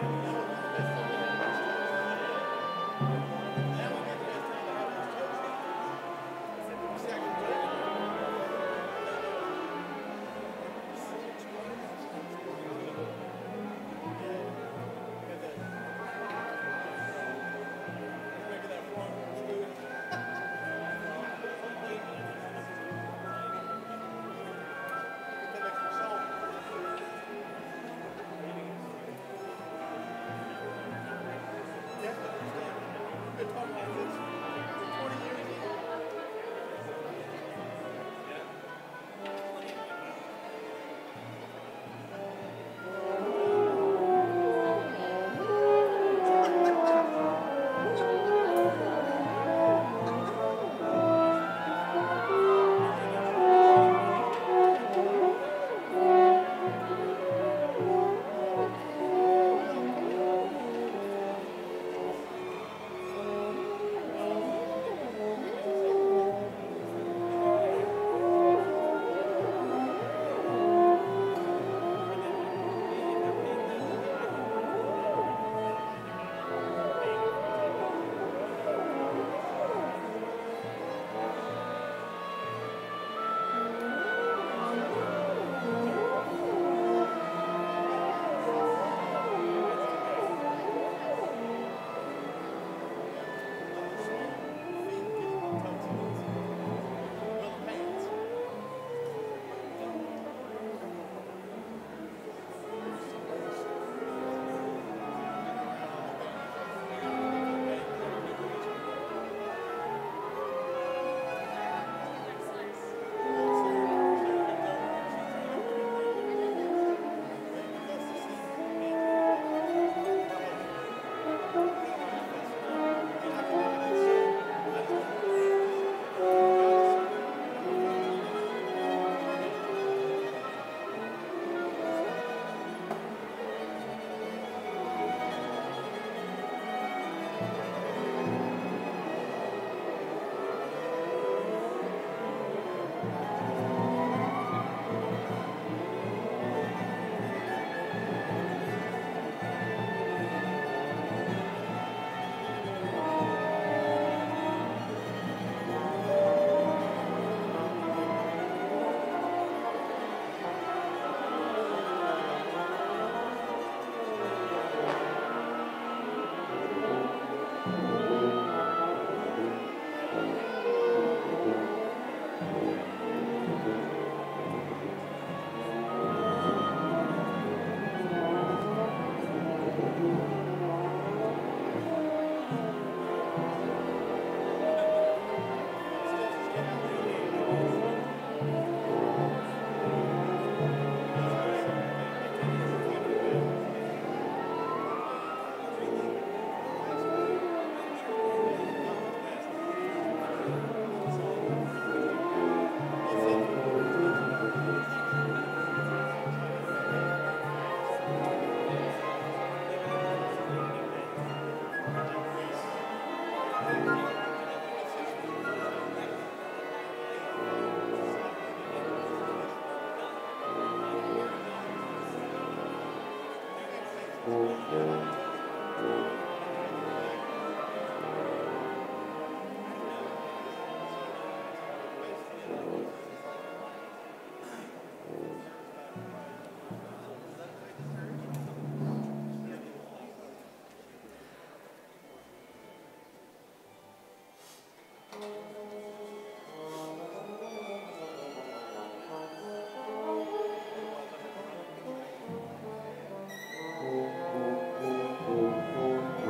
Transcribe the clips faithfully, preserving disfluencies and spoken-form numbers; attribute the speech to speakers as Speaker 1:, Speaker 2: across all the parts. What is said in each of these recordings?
Speaker 1: Thank you.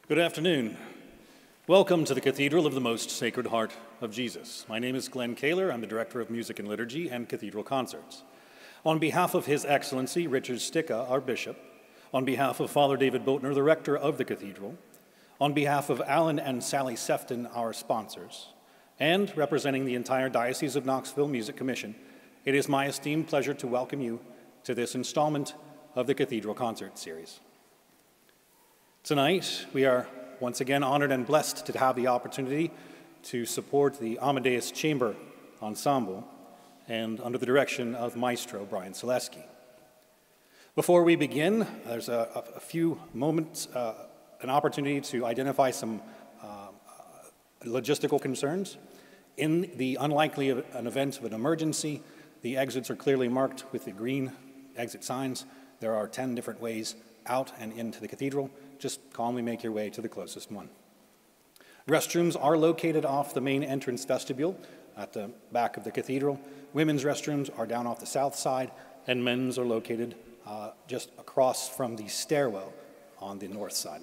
Speaker 1: Good afternoon. Welcome to the Cathedral of the Most Sacred Heart of Jesus. My name is Glenn Kaler. I'm the Director of Music and Liturgy and Cathedral Concerts. On behalf of His Excellency Richard Sticka, our Bishop, on behalf of Father David Boatner, the Rector of the Cathedral, on behalf of Alan and Sally Sefton, our sponsors, and representing the entire Diocese of Knoxville Music Commission, it is my esteemed pleasure to welcome you to this installment of the Cathedral Concert Series. Tonight, we are once again honored and blessed to have the opportunity to support the Amadeus Chamber Ensemble and under the direction of Maestro Brian Salesky. Before we begin, there's a, a few moments, uh, an opportunity to identify some uh, logistical concerns. In the unlikely of an event of an emergency, the exits are clearly marked with the green exit signs. There are ten different ways out and into the cathedral. Just calmly make your way to the closest one. Restrooms are located off the main entrance vestibule at the back of the cathedral. Women's restrooms are down off the south side, and men's are located uh, just across from the stairwell on the north side.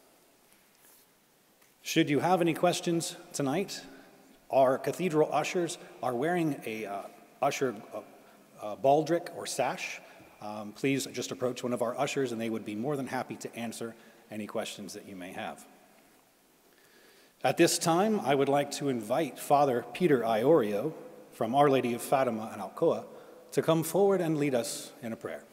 Speaker 1: Should you have any questions tonight, our cathedral ushers are wearing a uh, usher uh, uh, baldric or sash. Um, please just approach one of our ushers and they would be more than happy to answer any questions that you may have. At this time, I would like to invite Father Peter Iorio from Our Lady of Fatima and Alcoa to come forward and lead us in a prayer.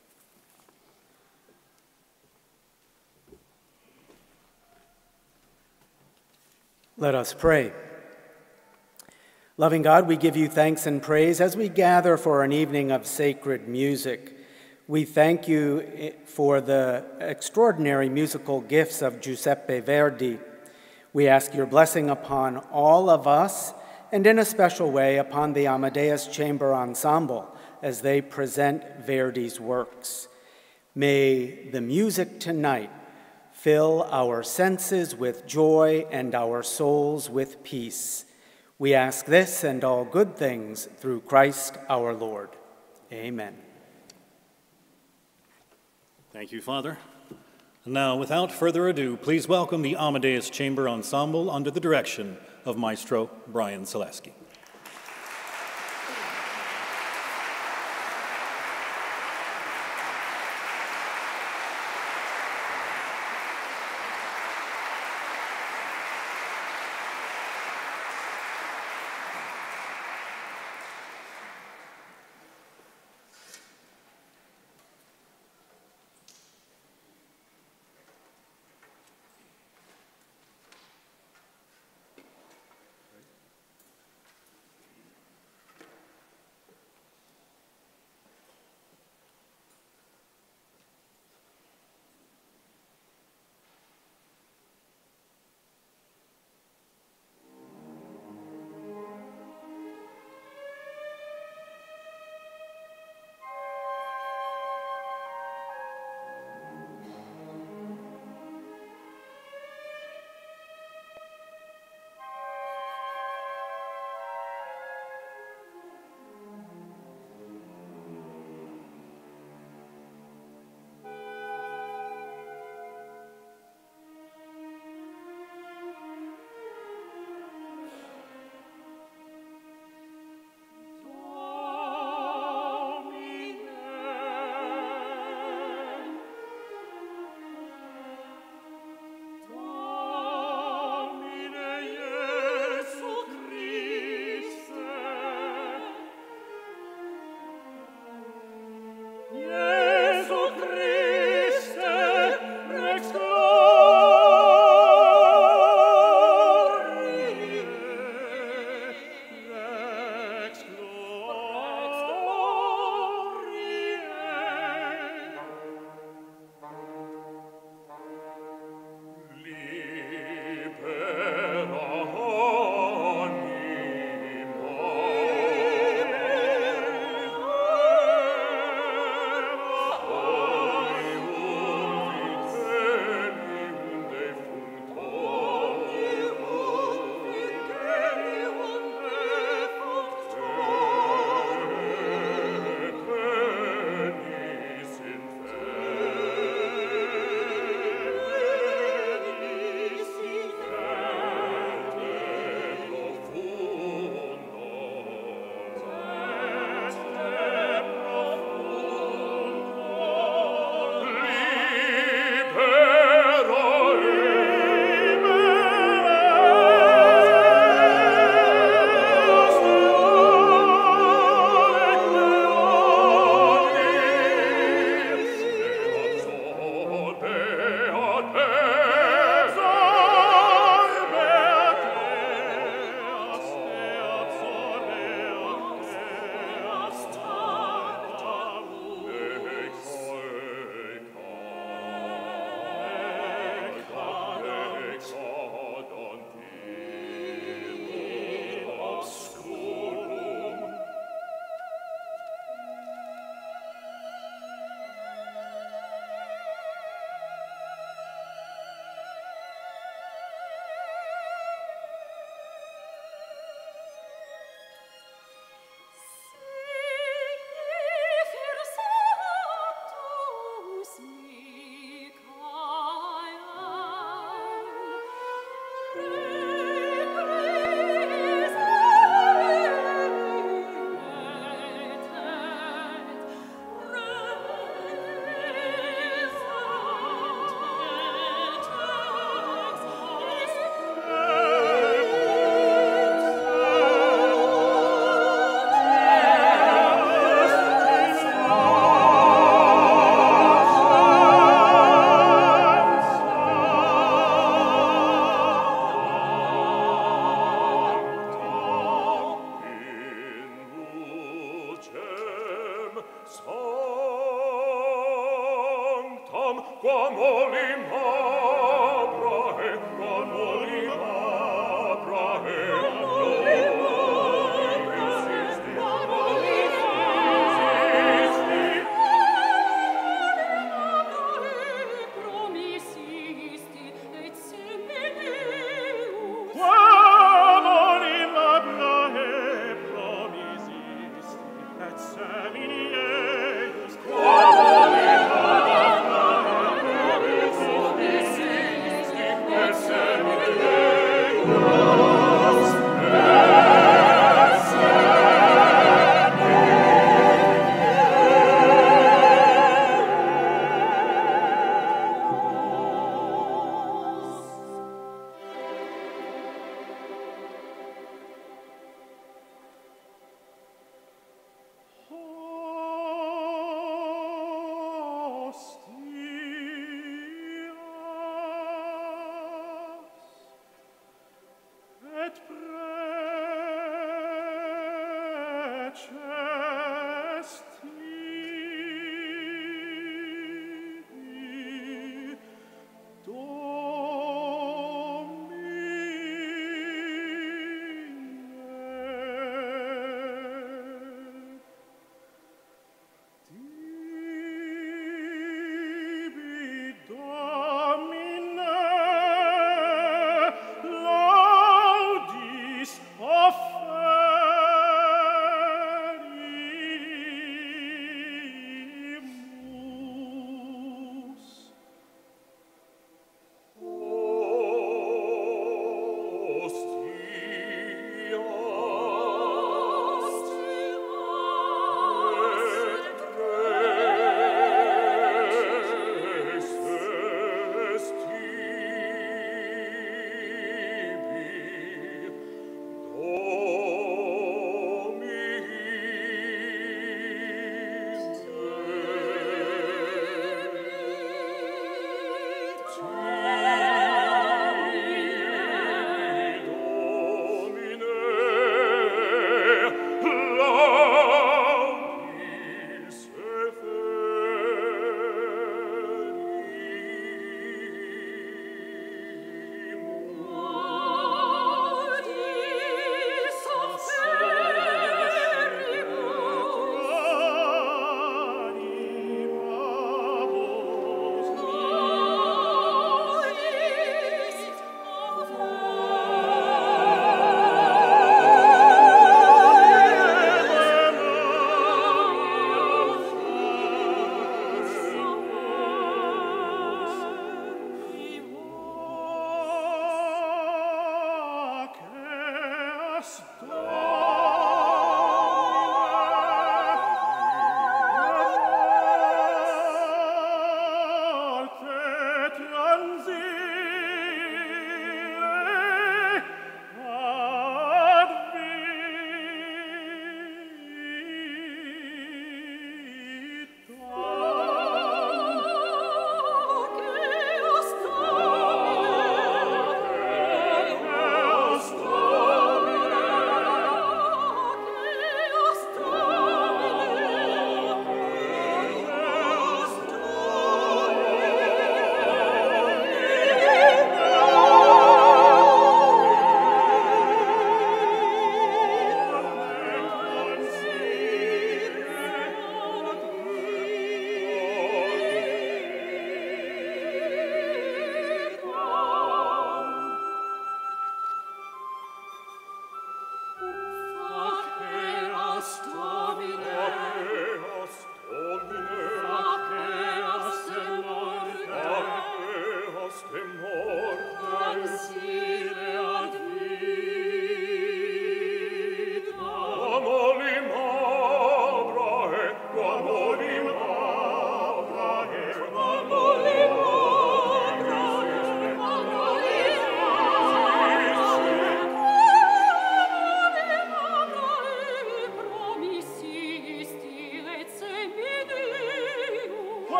Speaker 2: Let us pray. Loving God, we give you thanks and praise as we gather for an evening of sacred music. We thank you for the extraordinary musical gifts of Giuseppe Verdi. We ask your blessing upon all of us, and in a special way upon the Amadeus Chamber Ensemble as they present Verdi's works. May the music tonight fill our senses with joy and our souls with peace. We ask this and all good things through Christ our Lord. Amen.
Speaker 1: Thank you, Father. Now, without further ado, please welcome the Amadeus Chamber Ensemble under the direction of Maestro Brian Salesky.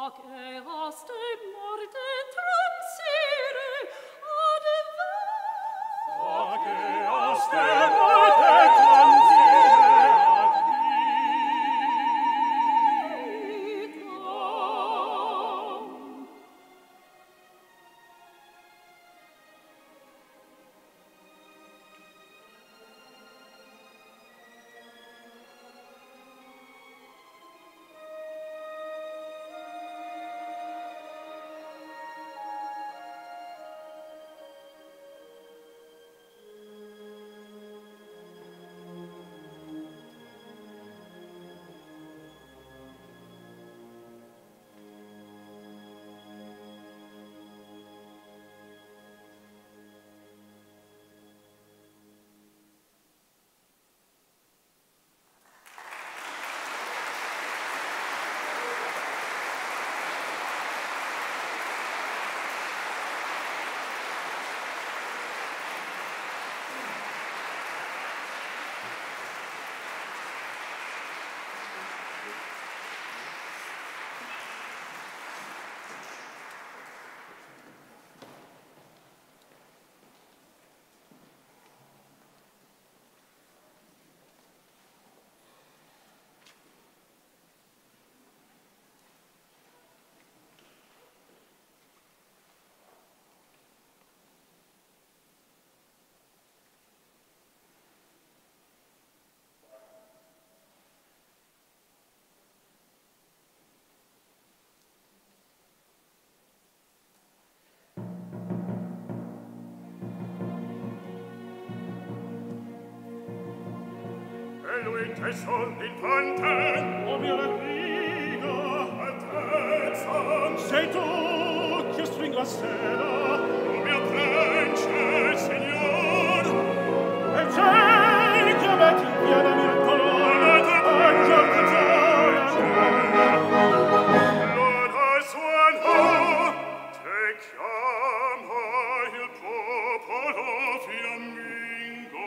Speaker 3: lui te sorl'infante, o mia riga, altezza, sei tu che string la sera, o mia prece, signor, e c'è che metti in via da mia colore, e già che gioia, l'ora suona, te chiama il popolo fiammingo,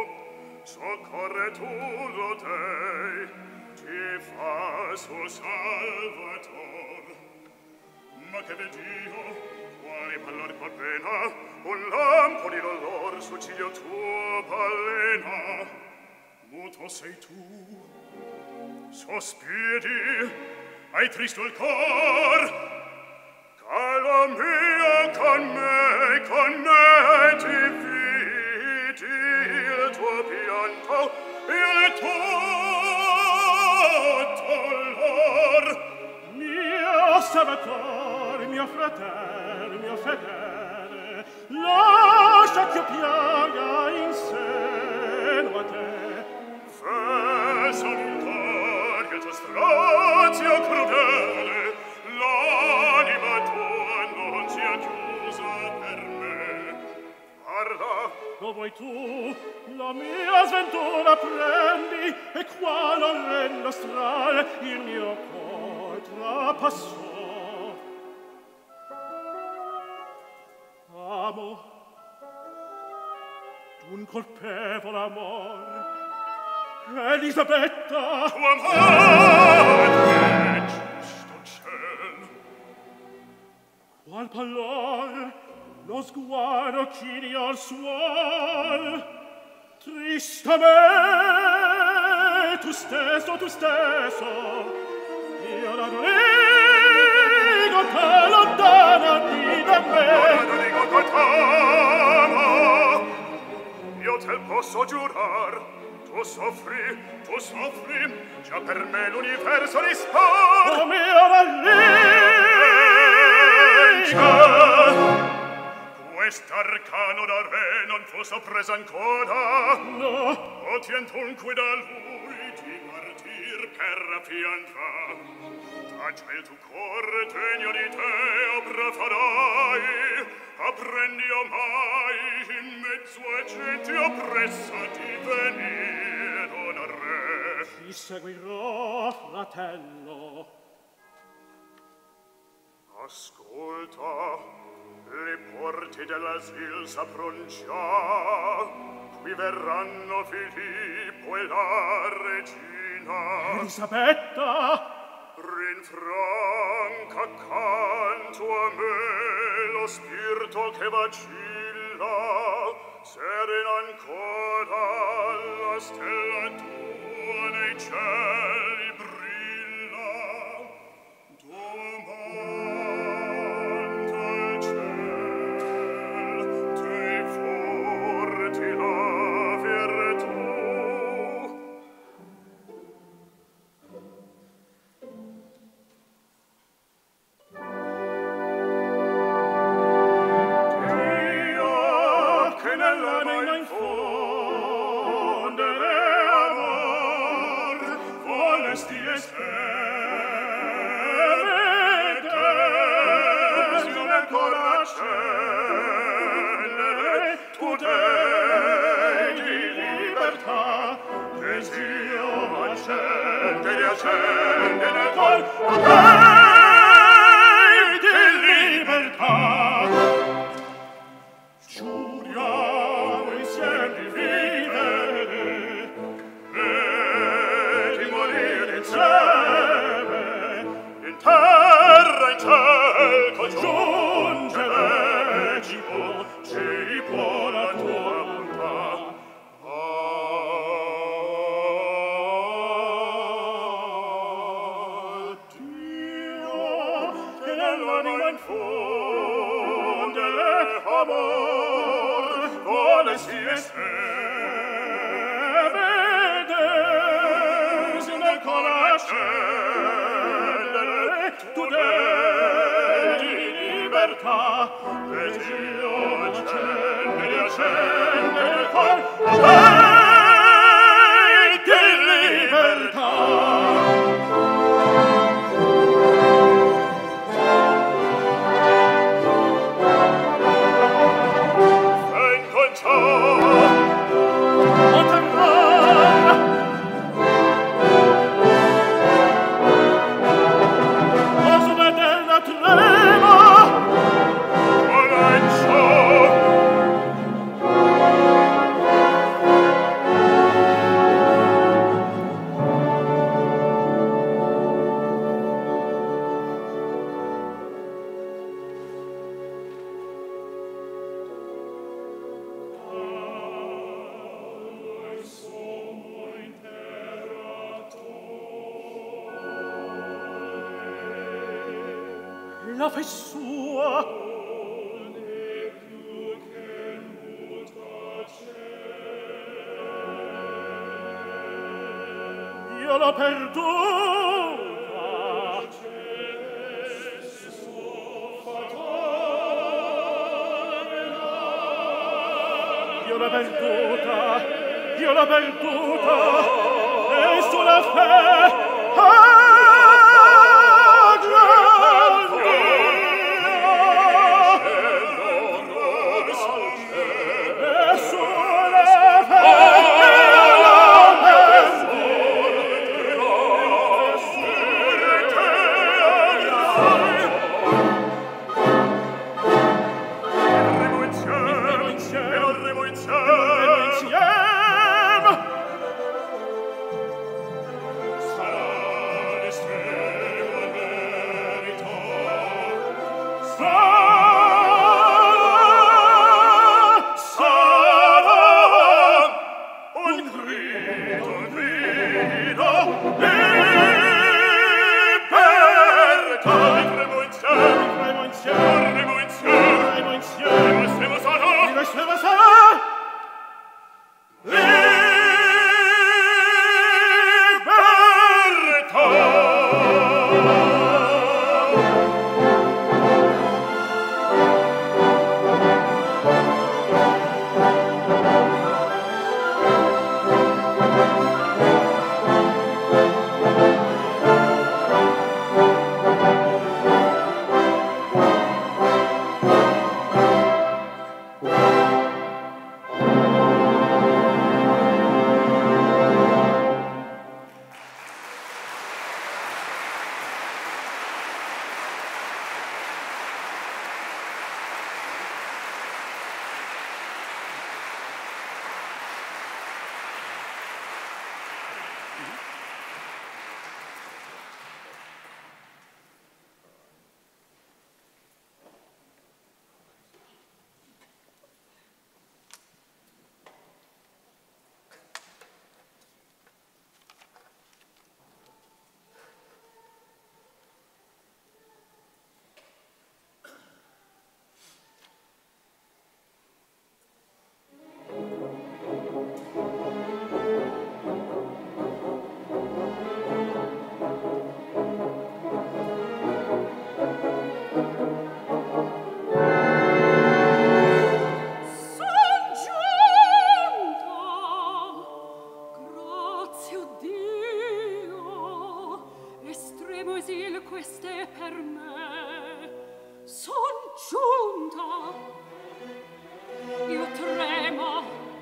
Speaker 3: soccorre tu lo dei, ti fa suo salvator. Ma che vedi io, quale pallor col pena, un lampo di dolor sul ciglio tuo balena. Muto sei tu, sospiri, hai tristo il cor, Carlo mio, con me, con me ti vidi il tuo pianto, il tuo dolor. Mio salvatore, mio fratello, mio fedele, lascia che io pianga in seno a te. Fesso d'un cor che tuo strazio crudele, l'anima tua non sia chiusa per me. Guarda, lo vuoi tu, la mia sventura prendi, e qual orrendo stral il mio cor trapassò. Amo d'un colpevole amor, Elisabetta, tua madre, giusto ciel. Qual pallor lo sguardo chini al suol, trista me, tu stesso, tu stesso, io la rigo te lontanati da me. Io la rigo te t'amo, io te posso giurar, tu soffri, tu soffri, già per me l'universo rispar. Oh mia ralliga, quest'arcano da re non fu sorpresa ancora. No. O tien dunque da lui ti partir per affianca. Taccia il tuo cuore degno di te opra farai, apprendi omai in mezzo ai genti oppressa di venir un re. Ti seguirò, fratello. Ascolta, le porte dell'asil s'apron già, qui verranno Filippo e la regina. Elisabetta! Rinfranca accanto a me lo spirito che vacilla, serena ancora la stella tua nei cieli brilla. Domanda al ciel, dei forti la virtù. Nell'anima infondere amor, volesti essere desio nel cor accendere, tu dei di libertà, desio accendere, accendere nel cor, tu dei di libertà. Giuriamo insieme di vivere e di morire insieme, in terra, in ciel, congiungere ci può, ci può la tua bontà. Addio, che nell'anima infondere amor, volesti essere desio nel cor accendere, tu dei di libertà, desio accendere, accendere nel cor, dei di libertà. La fe sua non è più che mutace. Io l'ho perduta, io l'ho perduta, io l'ho perduta, e sulla fe ah,
Speaker 4: per me son giunta. Io tremo,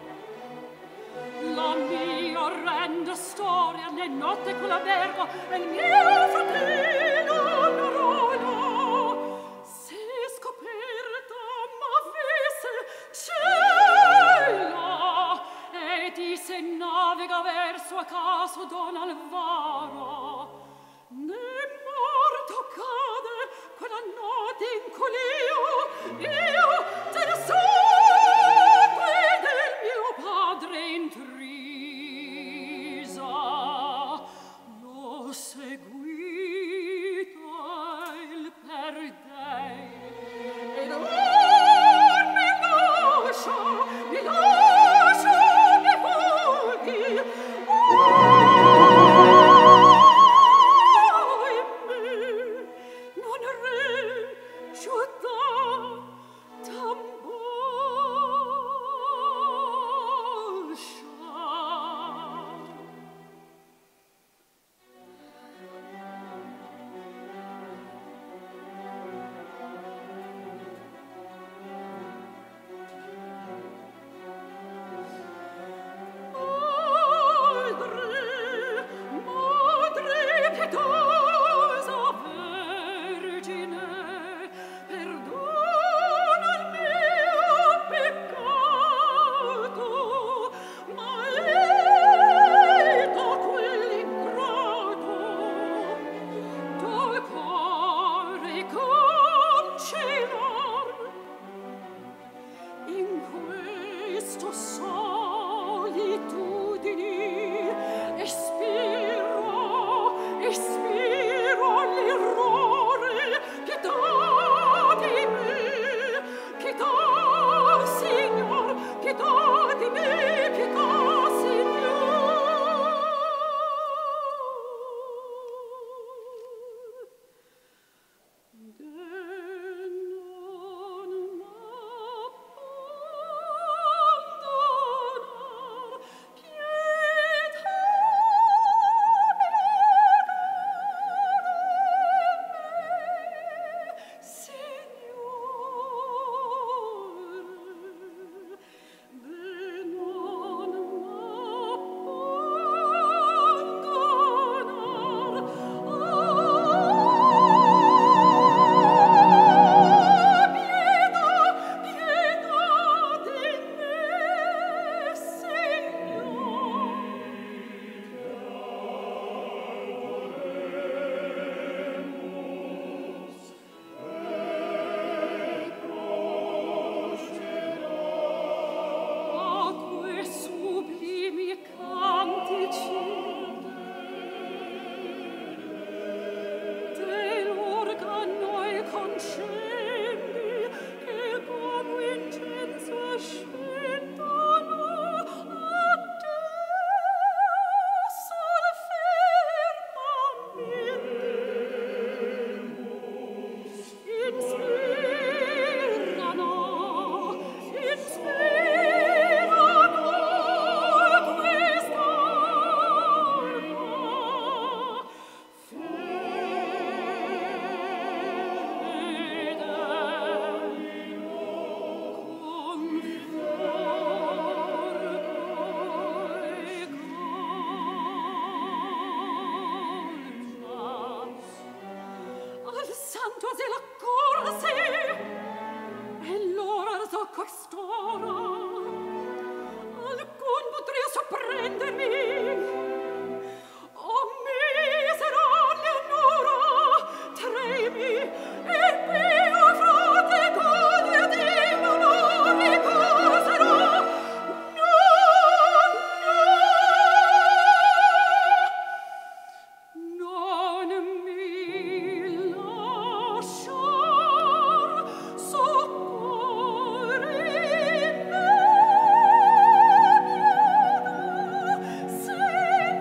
Speaker 4: la mia orrenda storia, le notte con l'albergo e il mio fratello Nerone. Se scoperta m'avesse cielo e disse navega verso a caso Don Alvaro, ne morto cade quella notte in colio, io te ne sangue del mio padre intrisa l'ho seguita il perdei ed or mi lascia, mi lascia, mi fughi. Oh! Say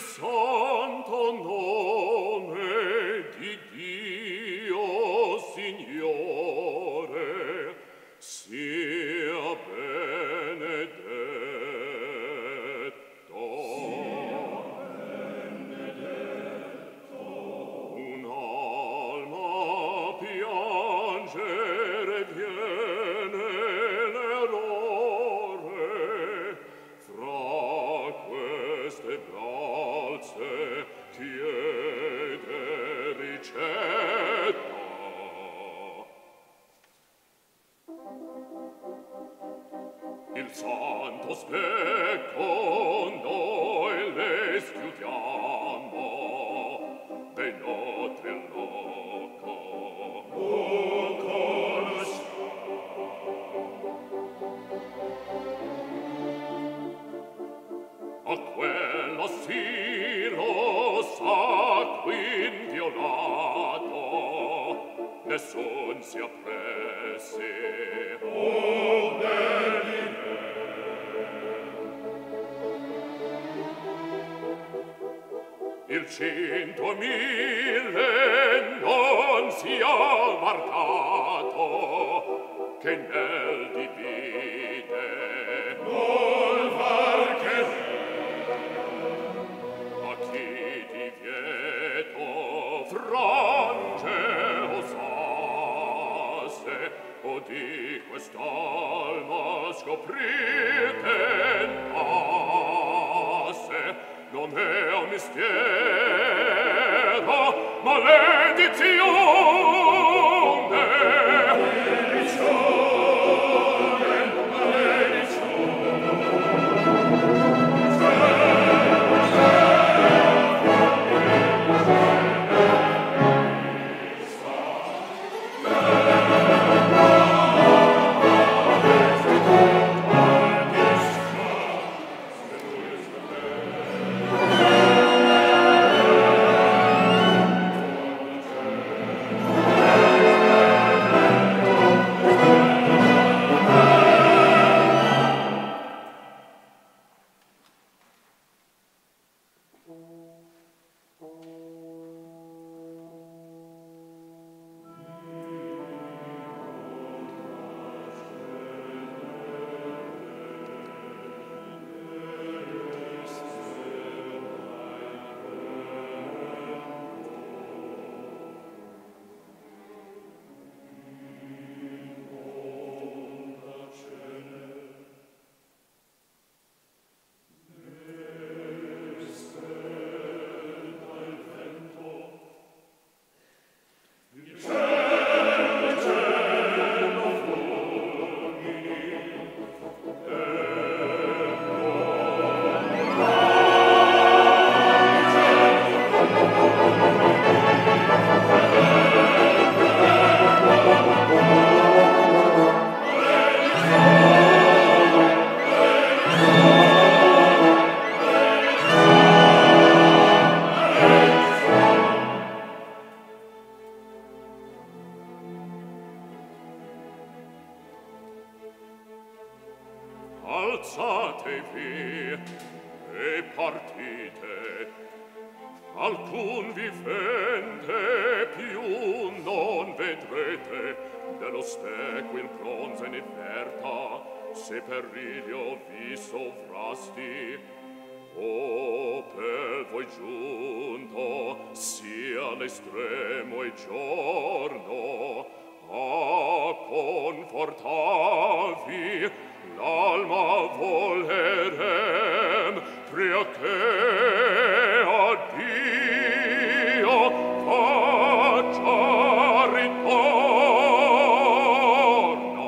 Speaker 3: santo nome di Dio Signore sia benedetto. Un'alma piangere viene l'errore fra queste braccia chiede ricetta. Il santo specchio noi le schiudiamo, dei nostri loco lo conosciamo. A quello sì lo sa qui inviolato, nessun si appressi. Oh, il centomille non sia varcato che nel divide non var che a chi divieto frange osasse o di quest'alma scoprir tentasse. Non è un mistero, maledizione. Maledizione, alzatevi e partite, alcun vivente più non vedrete, dello specchio il bronzo in inferta, se per ridio vi sovrasti, o per voi giunto sia l'estremo e giorno a confortavi l'alma volerem pria che a Dio faccia ritorno.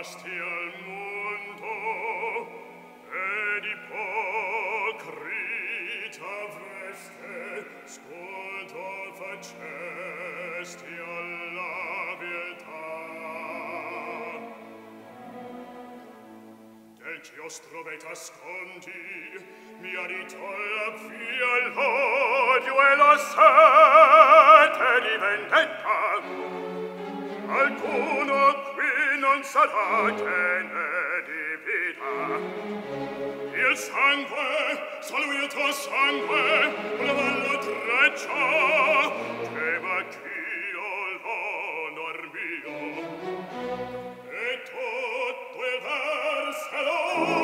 Speaker 3: fasti al mondo ed ipocrita vreste scolto facesti alla pietà del chiostro veta sconti mi aritolla via l'odio e la sete di vendetta alcuno qui non sarà che ne divida il sangue, solo il tuo sangue la valla treccia che v'anch'io l'onor mio e tutto il versero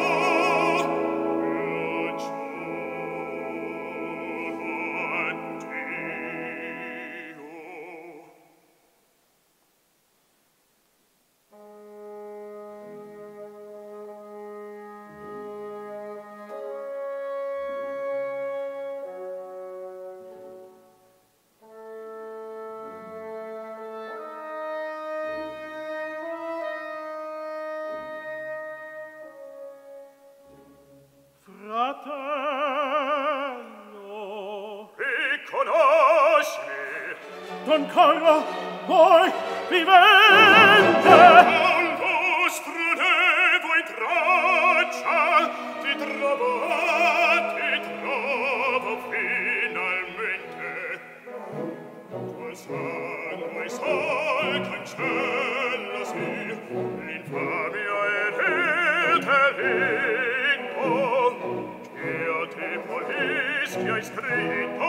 Speaker 5: Don Carlo, voi vivente!
Speaker 3: Al vostro nevo in traccia ti trovo, ti trovo finalmente. Tuo sangue sol cancellasi, l'infamia ed il delitto che a te polischi hai scritto.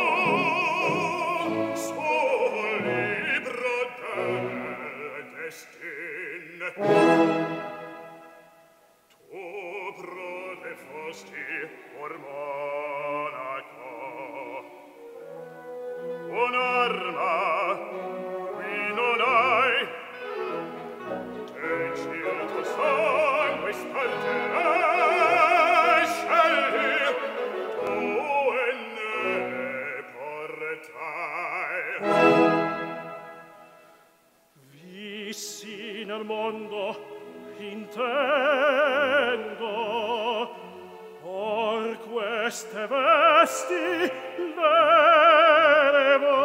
Speaker 3: Tu prode fosti or monaco un'arma qui non hai tenci il tuo sangue spargerai scegli tu e ne portai
Speaker 5: nel mondo intendo or queste vesti levo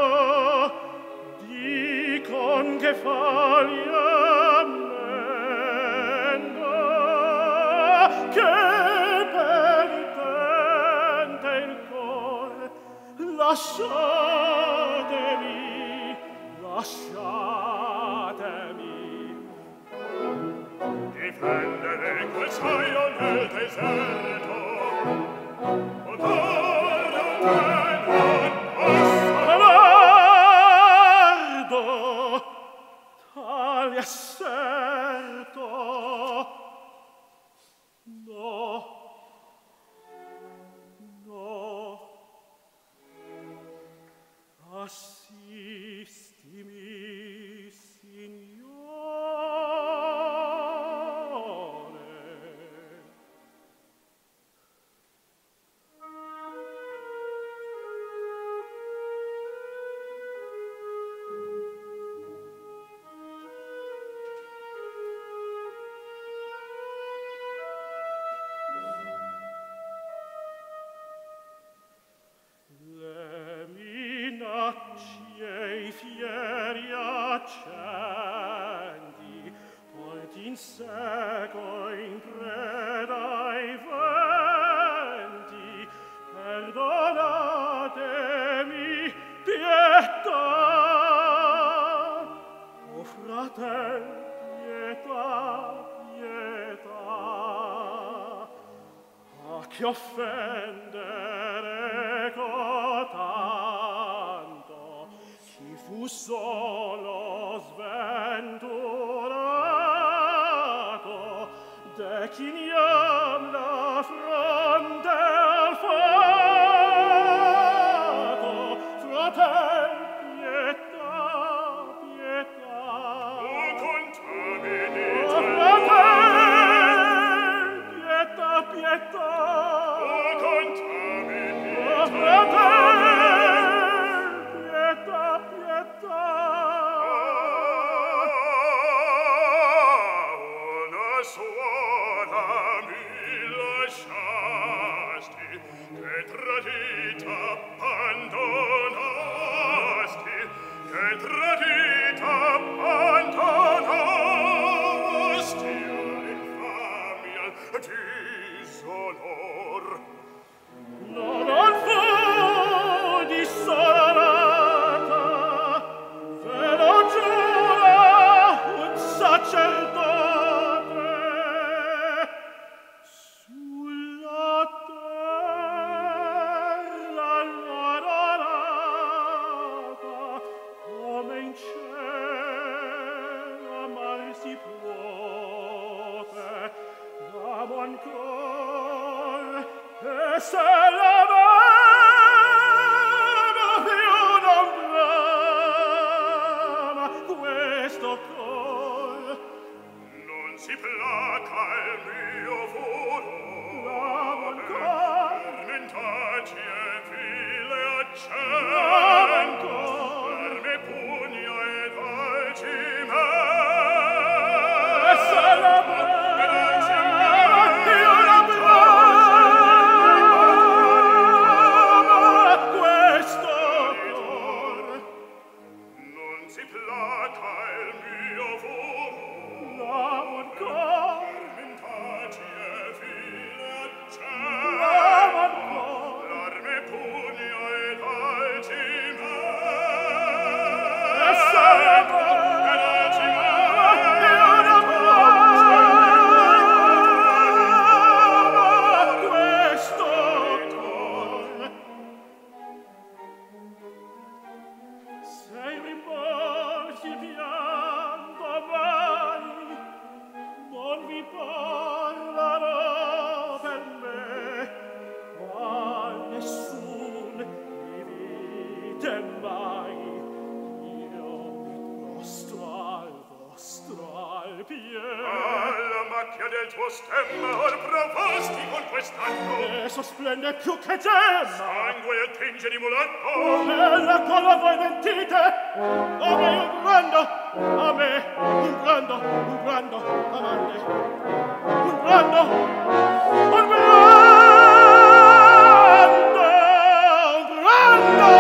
Speaker 5: dicon che faglia mendo che penitente il cuore lasciatemi lasciatemi
Speaker 3: difendere quel saio nel deserto o torno che non posso
Speaker 5: guardo tale asserto no no assistimi Signore. Le minacce e i fieri accendi poi t'inseguo in preda ai venti perdonatemi pietà o fratel pietà pietà a chi offendere cotanto chi fu solo sventurato de chi niam la fronte al fato fratel pietà pietà
Speaker 3: o contamini
Speaker 5: o fratel pietà pietà
Speaker 3: o contamini
Speaker 5: o fratel pietà pietà ancor, e se la mano più non brama questo cor,
Speaker 3: non si placa il mio furore,
Speaker 5: ancor,
Speaker 3: tormentati e file
Speaker 5: ancor,
Speaker 3: accende, arme pugno ed alti me.
Speaker 5: e se la mano più non brama questo cor,
Speaker 3: Non si placa il mio furore,
Speaker 5: ancor,
Speaker 3: tormentati e file
Speaker 5: ancor,
Speaker 3: accende, arme pugno ed alti me.
Speaker 5: e se la
Speaker 3: Alla macchia del tuo stemma or proposti con quest'atto,
Speaker 5: esso splende più che gemma,
Speaker 3: sangue e tinge di mulatto.
Speaker 5: oh bella cola voi mentite, a me un brando, a me un brando, un brando, amante, un brando, un brando, un brando,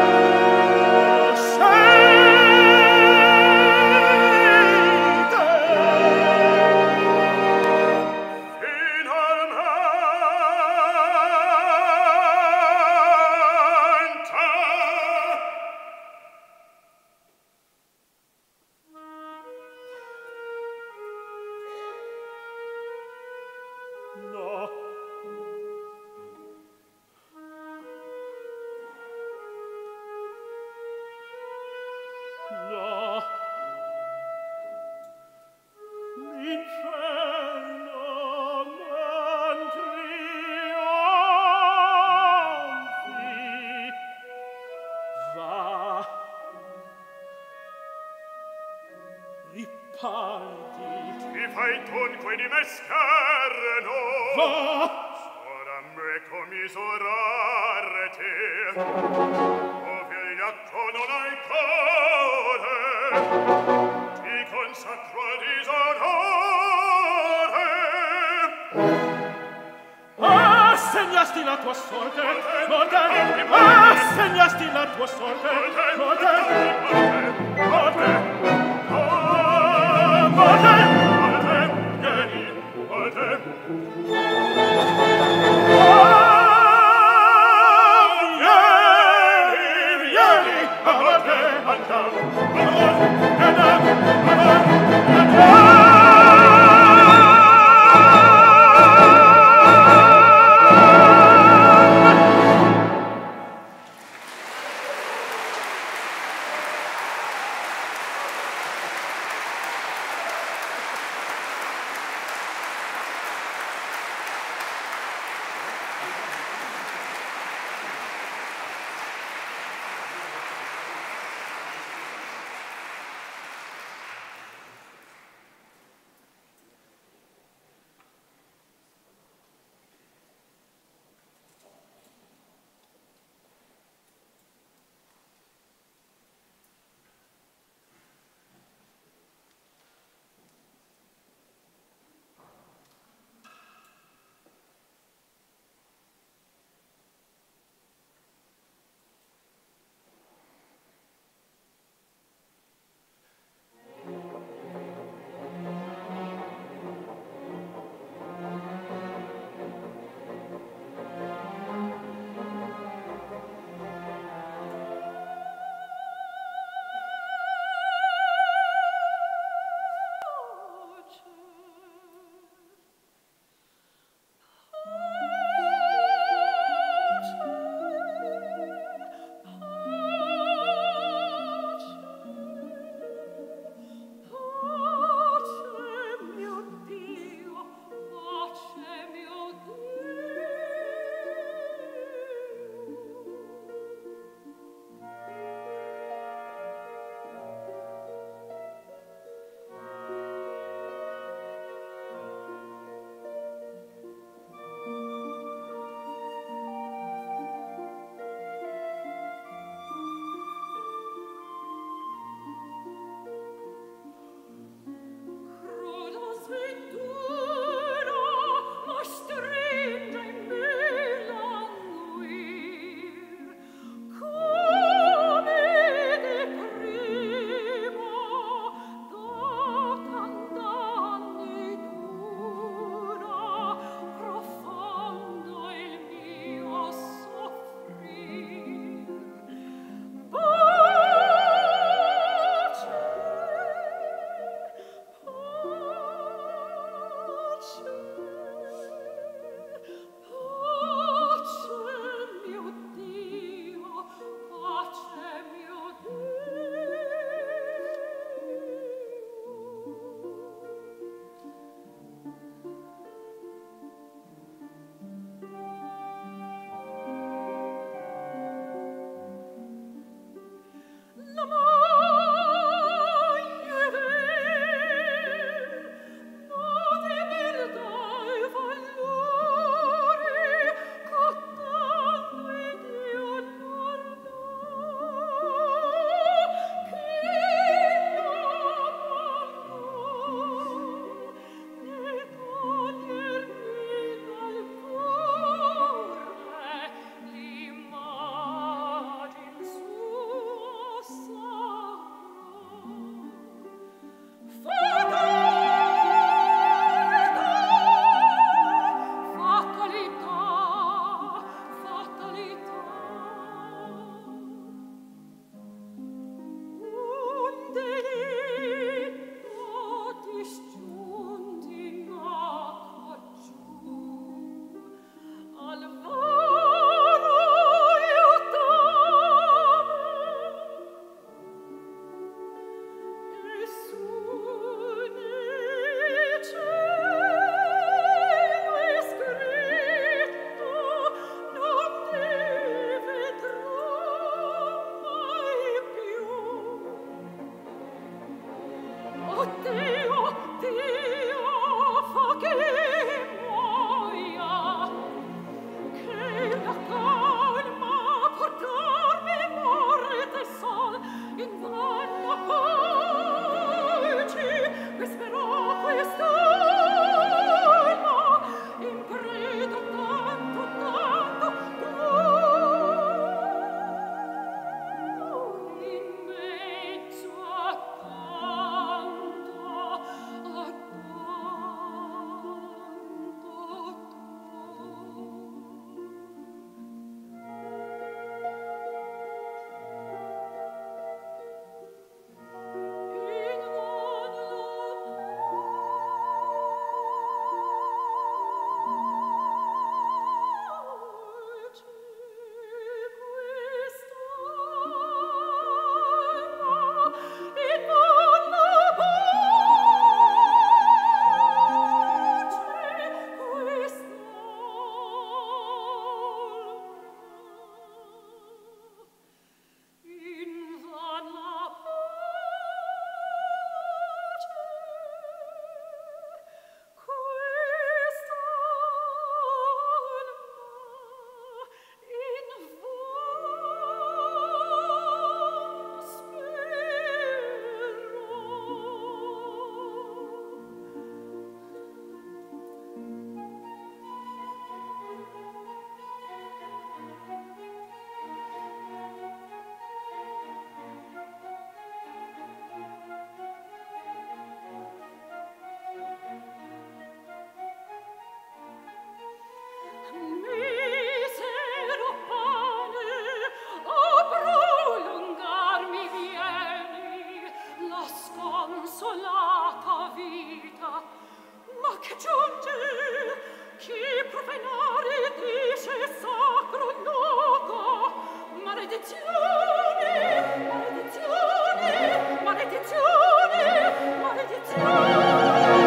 Speaker 3: Ti fai dunque di me scherno, ora me commisurarti, o vigliacco non hai core, ti consacro a disonore.
Speaker 5: Assegnasti la tua sorte, morte, assegnasti la tua sorte, morte, morte, morte, vieni, morte. Vieni, vieni, a morte, andiamo, amor, andiamo, amor, andiamo.
Speaker 4: che giunge, chi profanare dice sacro luogo, maledizione, maledizione, maledizione, maledizione.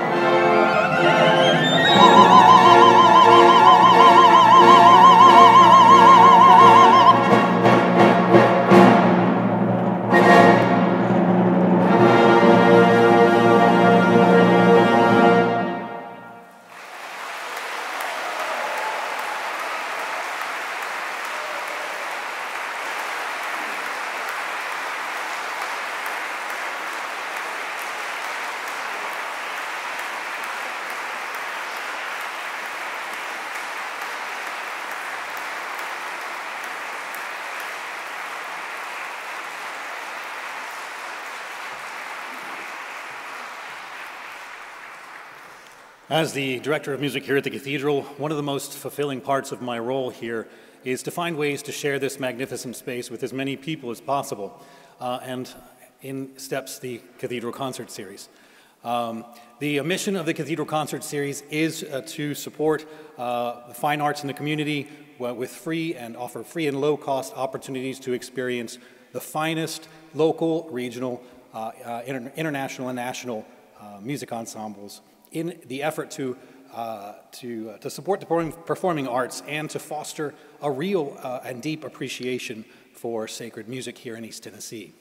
Speaker 1: As the director of music here at the Cathedral, one of the most fulfilling parts of my role here is to find ways to share this magnificent space with as many people as possible. Uh, and in steps the Cathedral Concert Series. Um, the mission of the Cathedral Concert Series is uh, to support uh, the fine arts in the community uh, with free and offer free and low-cost opportunities to experience the finest local, regional, uh, uh, inter international, and national uh, music ensembles in the effort to, uh, to, uh, to support the performing arts and to foster a real uh, and deep appreciation for sacred music here in East Tennessee.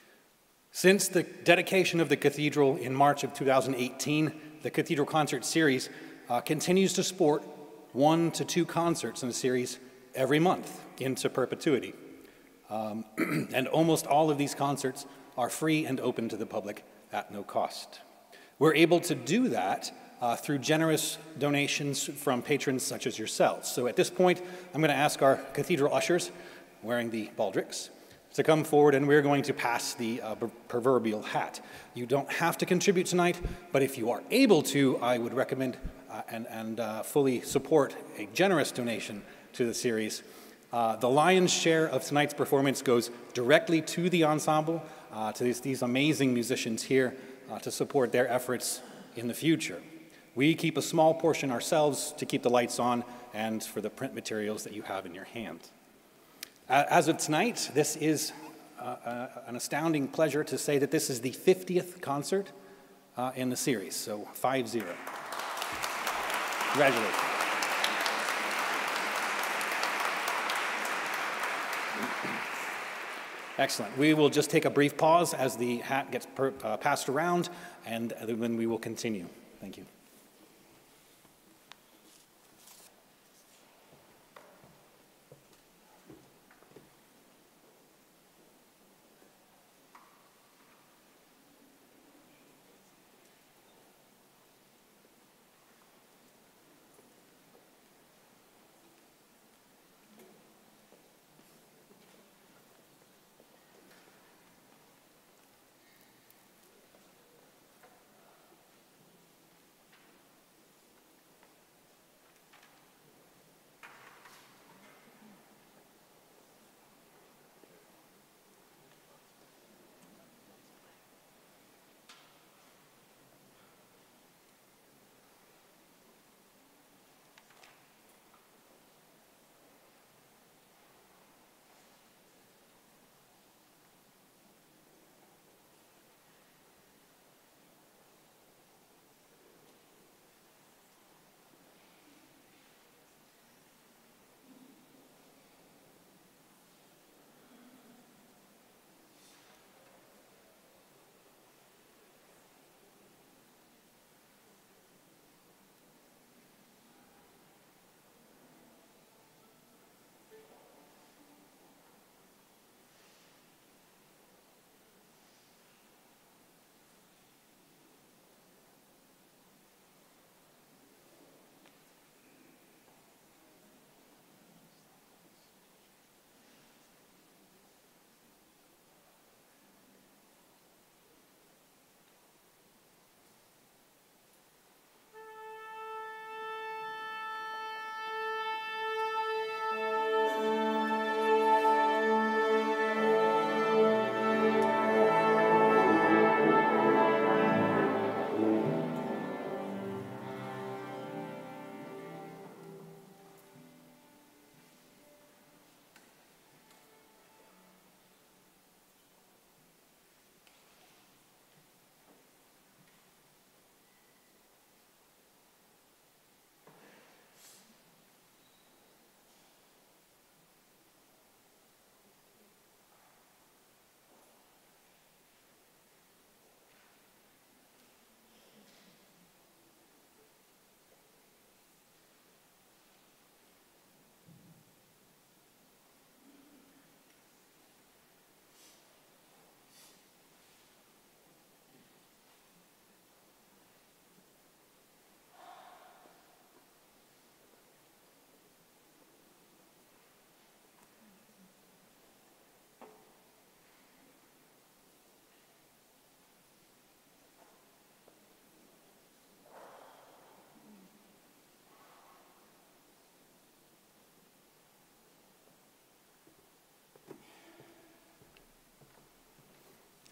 Speaker 1: Since the dedication of the Cathedral in March of two thousand eighteen, the Cathedral Concert Series uh, continues to sport one to two concerts in the series every month into perpetuity. Um, and almost all of these concerts are free and open to the public at no cost. We're able to do that uh, through generous donations from patrons such as yourselves. So at this point, I'm going to ask our cathedral ushers, wearing the baldricks, to come forward, and we're going to pass the uh, proverbial hat. You don't have to contribute tonight, but if you are able to, I would recommend uh, and, and uh, fully support a generous donation to the series. Uh, the lion's share of tonight's performance goes directly to the ensemble, uh, to these, these amazing musicians here, Uh, to support their efforts in the future. We keep a small portion ourselves to keep the lights on and for the print materials that you have in your hand. Uh, as of tonight, this is uh, uh, an astounding pleasure to say that this is the fiftieth concert uh, in the series, so five zero. Congratulations. Excellent. We will just take a brief pause as the hat gets per, uh, passed around, and then we will continue. Thank you.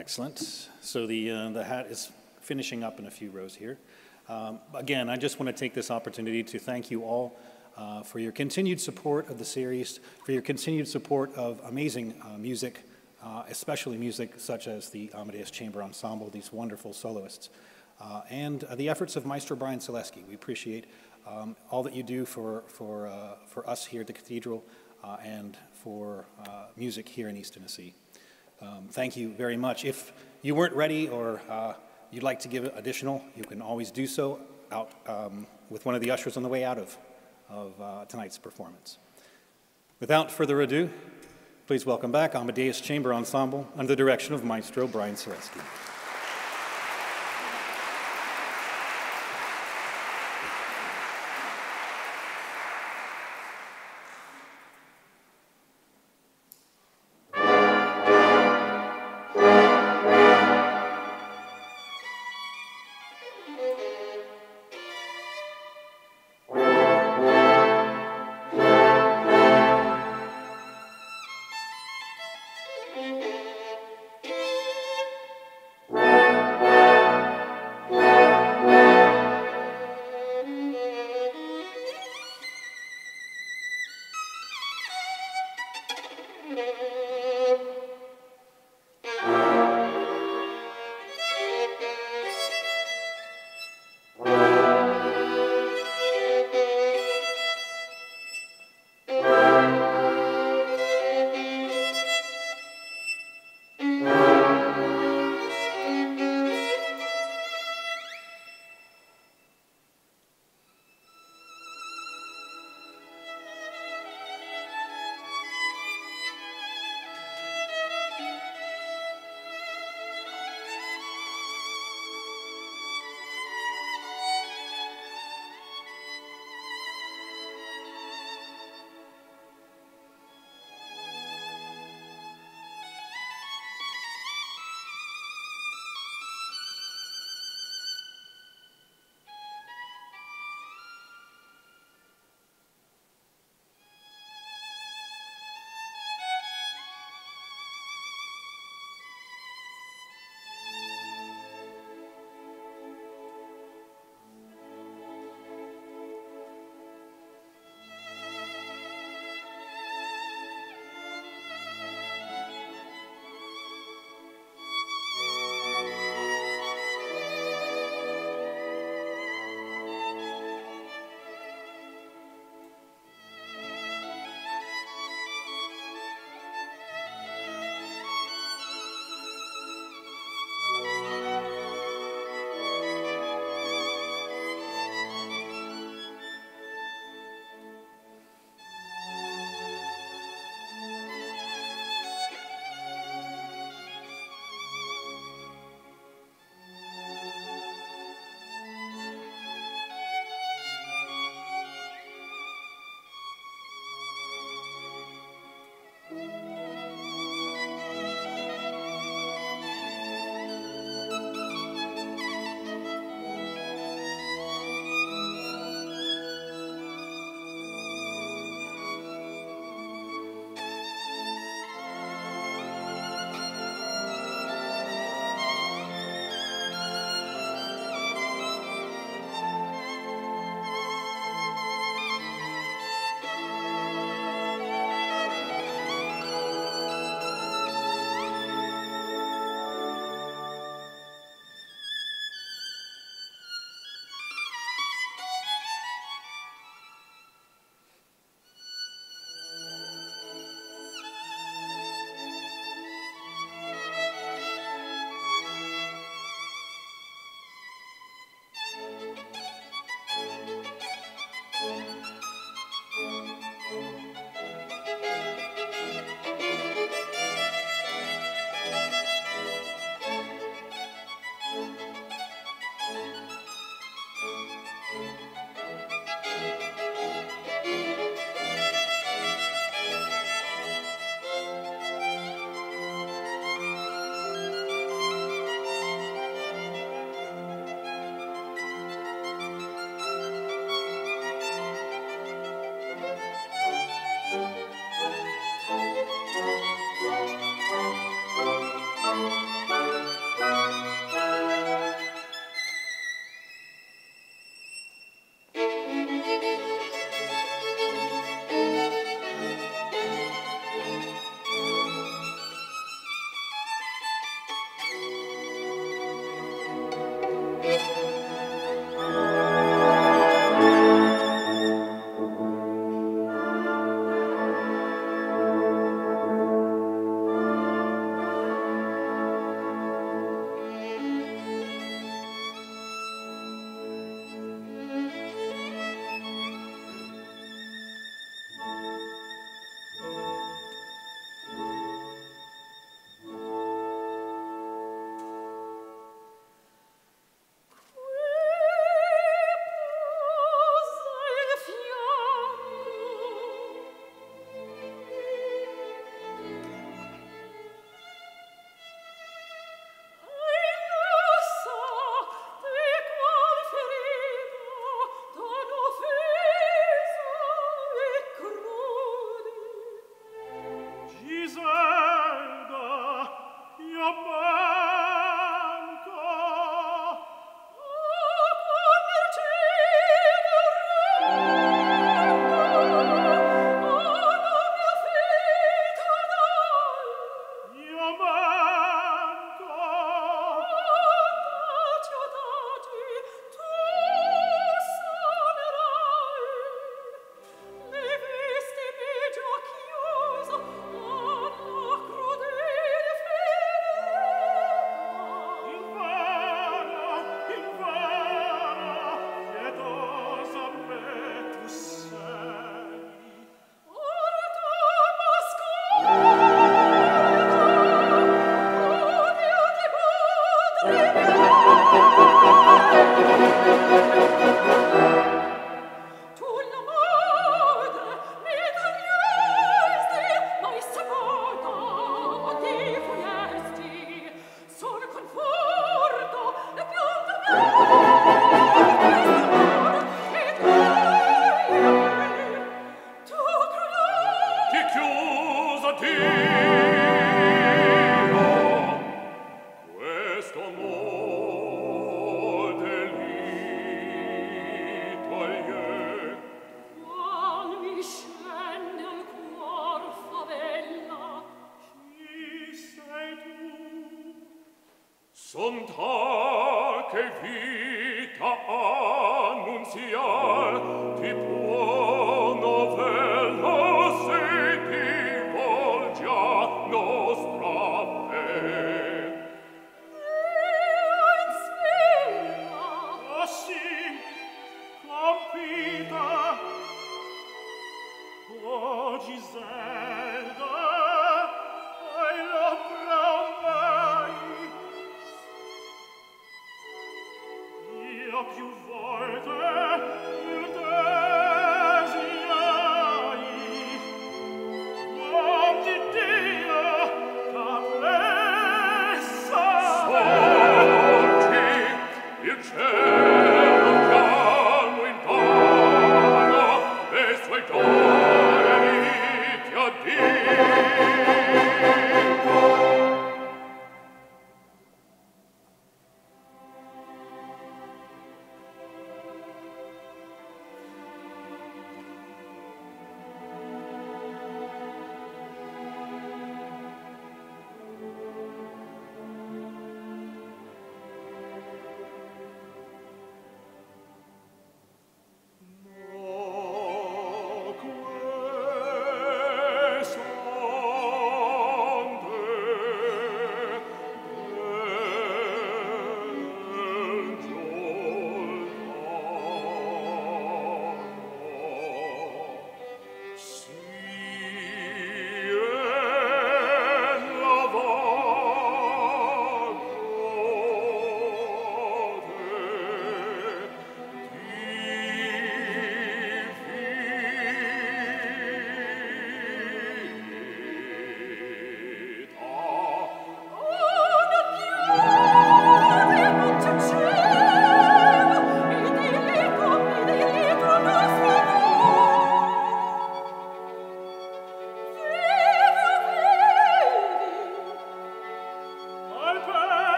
Speaker 1: Excellent. So the, uh, the hat is finishing up in a few rows here. Um, again, I just want to take this opportunity to thank you all uh, for your continued support of the series, for your continued support of amazing uh, music, uh, especially music such as the Amadeus Chamber Ensemble, these wonderful soloists, uh, and uh, the efforts of Maestro Brian Salesky. We appreciate um, all that you do for, for, uh, for us here at the Cathedral uh, and for uh, music here in East Tennessee. Um, thank you very much. If you weren't ready or uh, you'd like to give additional, you can always do so out um, with one of the ushers on the way out of, of uh, tonight's performance. Without further ado, please welcome back Amadeus Chamber Ensemble under the direction of Maestro Brian Salesky.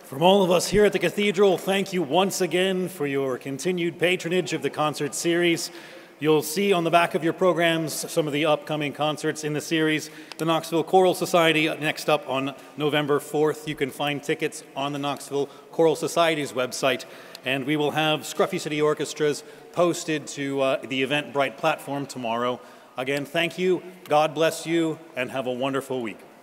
Speaker 1: From all of us here at the Cathedral, thank you once again for your continued patronage of the concert series. You'll see on the back of your programs some of the upcoming concerts in the series. The Knoxville Choral Society next up on November fourth. You can find tickets on the Knoxville Choral Society's website. And we will have Scruffy City Orchestras posted to uh, the Eventbrite platform tomorrow. Again, thank you, God bless you, and have a wonderful week.